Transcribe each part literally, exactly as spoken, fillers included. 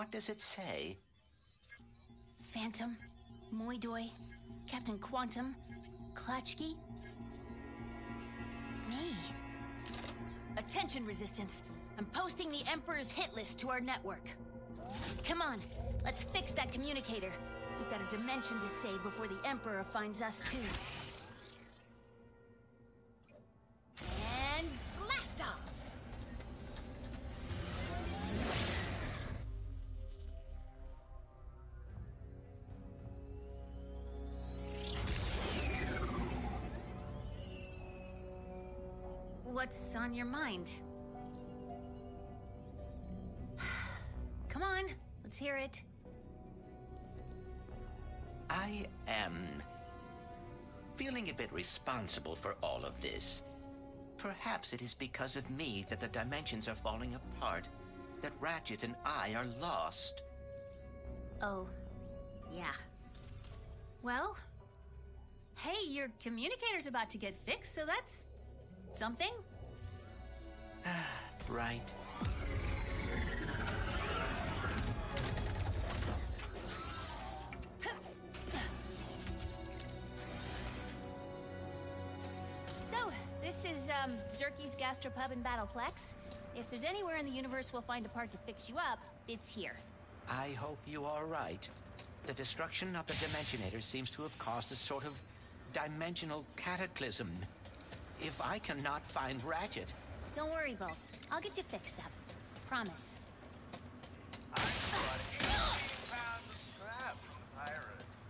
What does it say? Phantom, Moidoi, Captain Quantum, Klatchki. Me. Attention, Resistance. I'm posting the Emperor's hit list to our network. Come on, let's fix that communicator. We've got a dimension to save before the Emperor finds us too. And blast off! What's on your mind? Come on, let's hear it. I am feeling a bit responsible for all of this. Perhaps it is because of me that the dimensions are falling apart, that Ratchet and I are lost. Oh, yeah. Well, hey, your communicator's about to get fixed, so that's something. Right. So, this is, um, Zerky's Gastropub and Battleplex. If there's anywhere in the universe we'll find a part to fix you up, it's here. I hope you are right. The destruction of the Dimensionator seems to have caused a sort of dimensional cataclysm. If I cannot find Ratchet... Don't worry, Bolts. I'll get you fixed up. Promise. I brought eighty pounds of crap, pirates.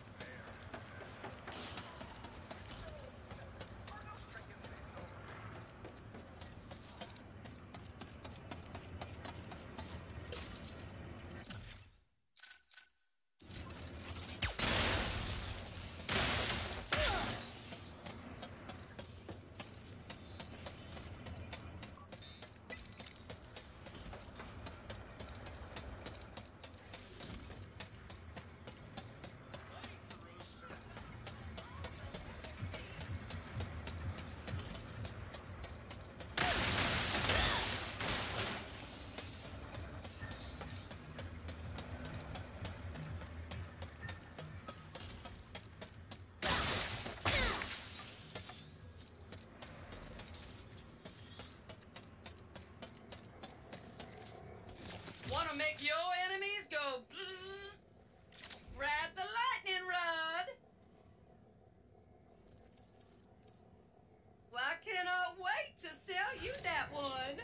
Wanna make your enemies go bzzz? Grab the lightning rod! Well, I cannot wait to sell you that one!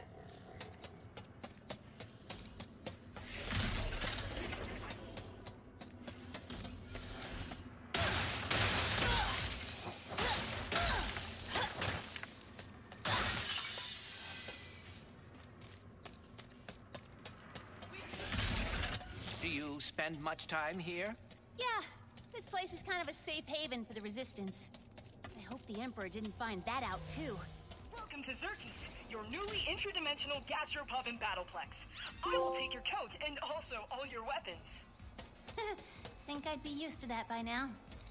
Do you spend much time here? Yeah, this place is kind of a safe haven for the Resistance. I hope the Emperor didn't find that out, too. Welcome to Zerky's, your newly interdimensional gastropub and battleplex. I will take your coat and also all your weapons. Think I'd be used to that by now.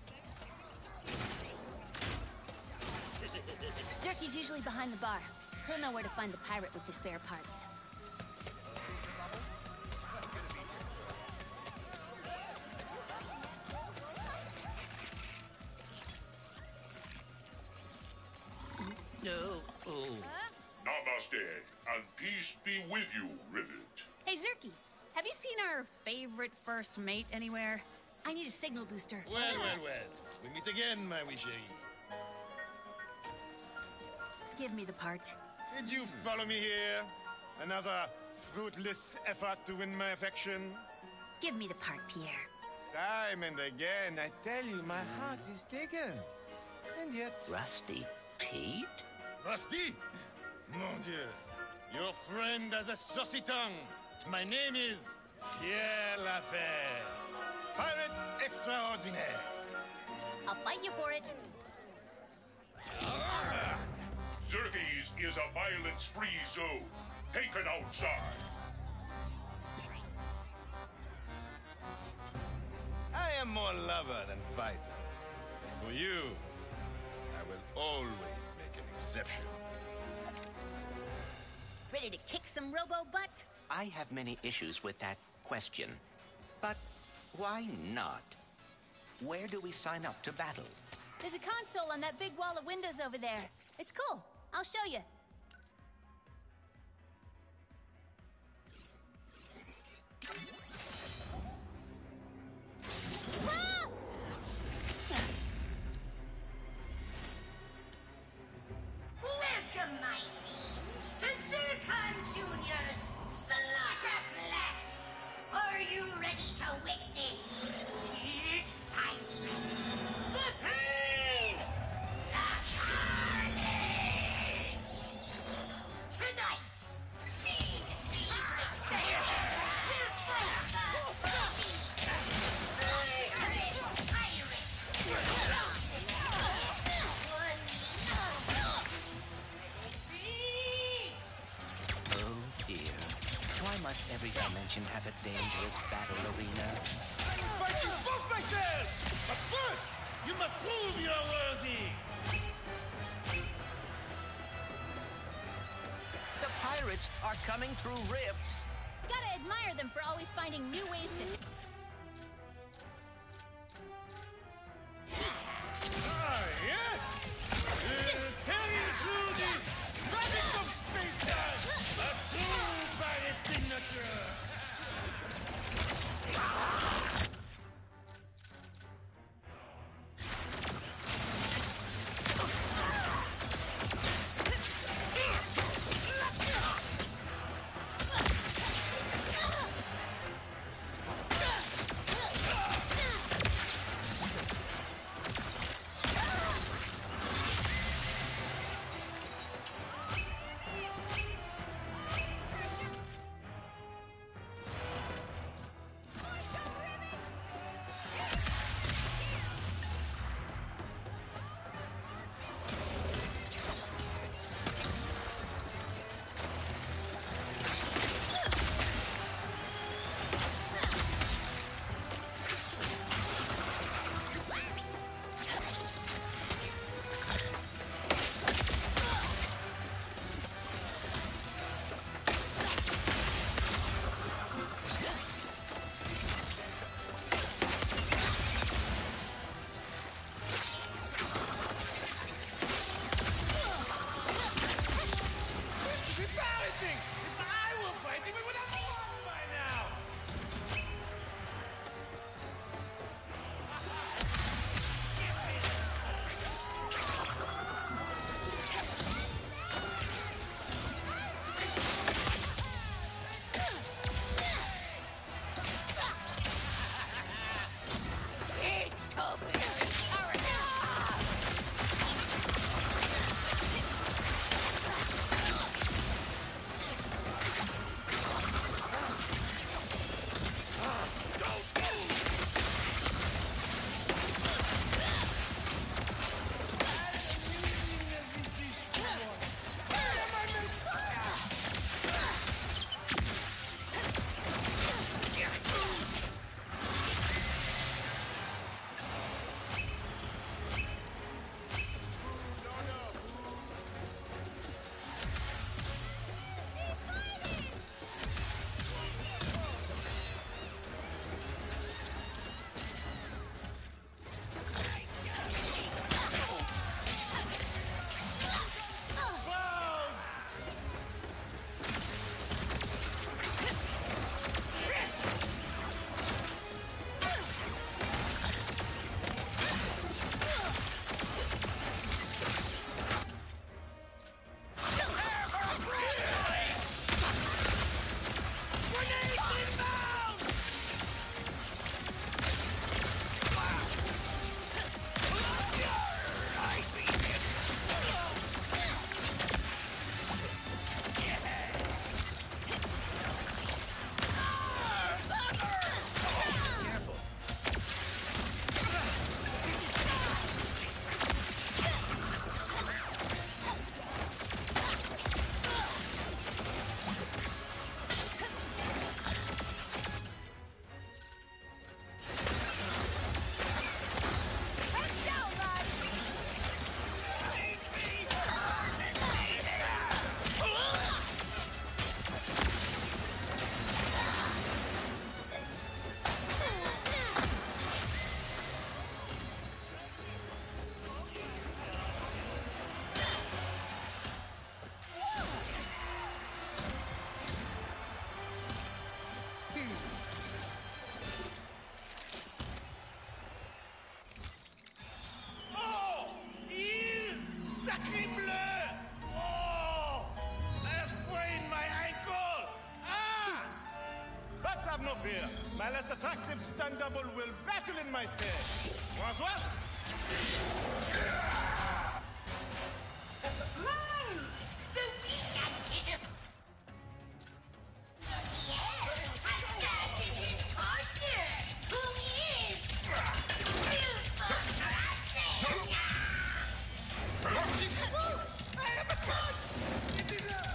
Zerky's usually behind the bar. He'll know where to find the pirate with the spare parts. No. Oh. Namaste, and peace be with you, Rivet. Hey, Zerky, have you seen our favorite first mate anywhere? I need a signal booster. Well, well, well. We meet again, my wee chérie. Give me the part. Did you follow me here? Another fruitless effort to win my affection? Give me the part, Pierre. Time and again, I tell you, my heart is taken. And yet... Rusty Pete? Rusty? Mon Dieu. Your friend has a saucy tongue. My name is Pierre Lafer. Pirate extraordinaire. I'll fight you for it. Zerky's is a violent spree zone. Take it outside. I am more lover than fighter. For you, I will always make an exception. Ready to kick some robo butt? I have many issues with that question. But why not? Where do we sign up to battle? There's a console on that big wall of windows over there. It's cool. I'll show you. Ah! Welcome, my beams, to Zircon Junior's Slaughterplex. Are you ready to witness the excitement, the pain, the carnage? Tonight, me, the Great Bear, will fight the murderous pirates. Oh dear. Why must every dimension have a dangerous battle arena? I will fight you both myself! But first, you must prove you are worthy! The pirates are coming through rifts. Gotta admire them for always finding new ways to... Ah, yes! Uh, tearing through the magic of space-time! A true pirate signature! Ah! best attractive stunt double will battle in my stead. Want what? Mom! The weekend kid! Yeah! Attacked his partner! Who is... beautiful Ratchet! I am a god! It is a...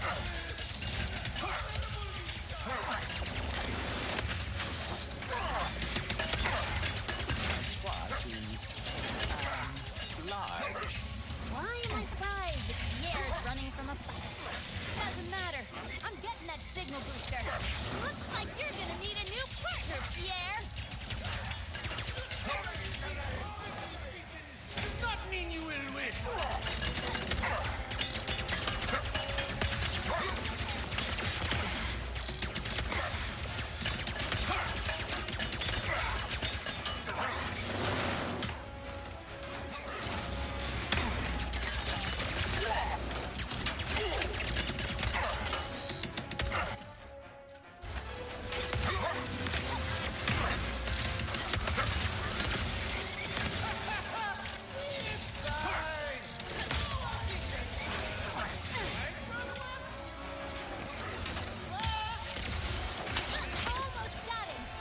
Squad seems, um, large. Why am I surprised that Pierre's running from a fight? Doesn't matter. I'm getting that signal booster. Looks like you're gonna need a new partner, Pierre. Does not mean you will win. Almost got him.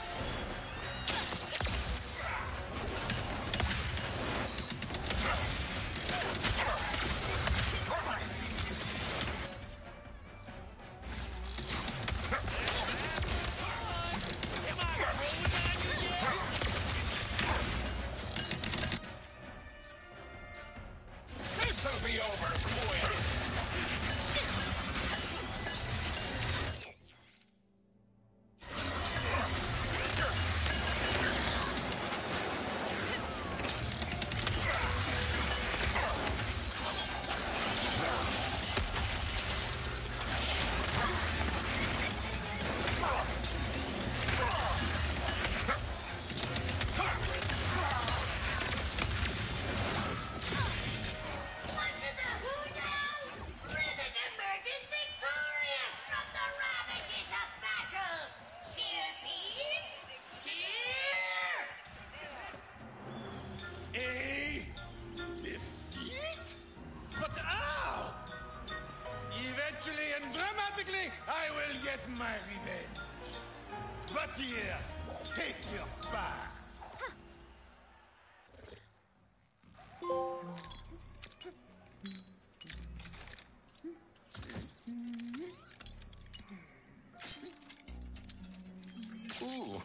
This'll be over quick. What to the who now? Rhythm emerges victorious from the ravages of battle! Cheer, beams! Cheer! A defeat? But how? Eventually and dramatically, I will get my revenge. But here, take your part. Ooh.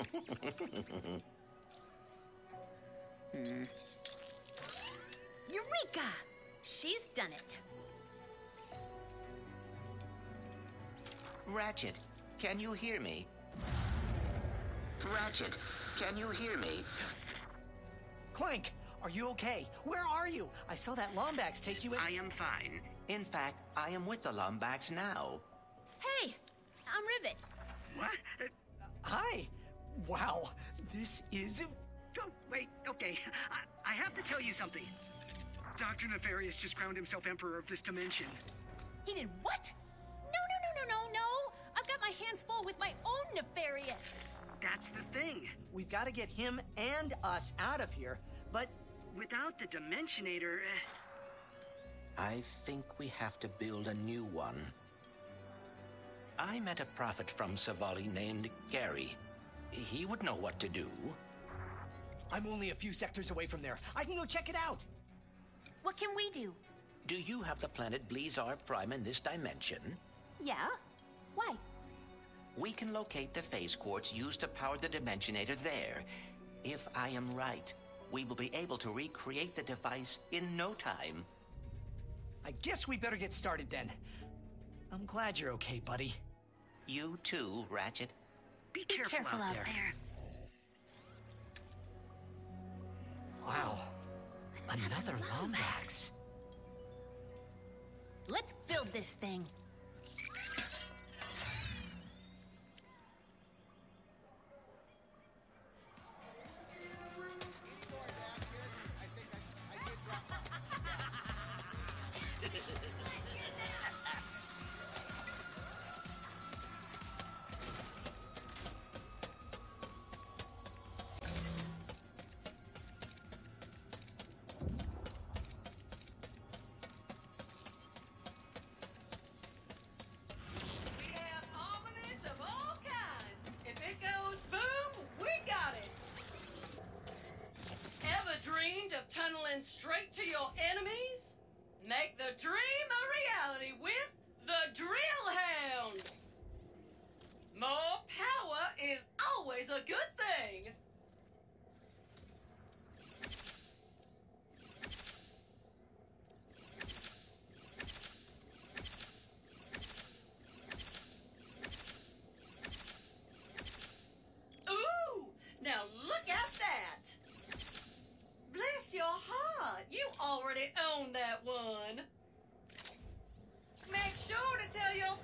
Eureka! She's done it. Ratchet, can you hear me? Ratchet, can you hear me? Clank, are you okay? Where are you? I saw that Lombax take you in. I am fine. In fact, I am with the Lombax now. Hey, I'm Rivet. What? Uh, Hi. Wow, this is... oh, wait, okay. I, I have to tell you something. Doctor Nefarious just crowned himself Emperor of this dimension. He did what? No, no, no, no, no, no! I've got my hands full with my own Nefarious. That's the thing. We've got to get him and us out of here, but... Without the Dimensionator... Uh... I think we have to build a new one. I met a prophet from Savali named Gary. He would know what to do. I'm only a few sectors away from there. I can go check it out. What can we do? Do you have the planet Blizar Prime in this dimension? Yeah? Why? We can locate the phase quartz used to power the Dimensionator there. If I am right, we will be able to recreate the device in no time. I guess we better get started then. I'm glad you're okay, buddy. You too, Ratchet. Be, Be careful, careful out there. Wow. Another Lombax. Let's build this thing. Dreamed of tunneling straight to your enemies? Make the dream a reality with the Drill Hound! More power is always a good thing! Ooh! Now look at that! Bless your heart, you already own that one! Make sure to tell your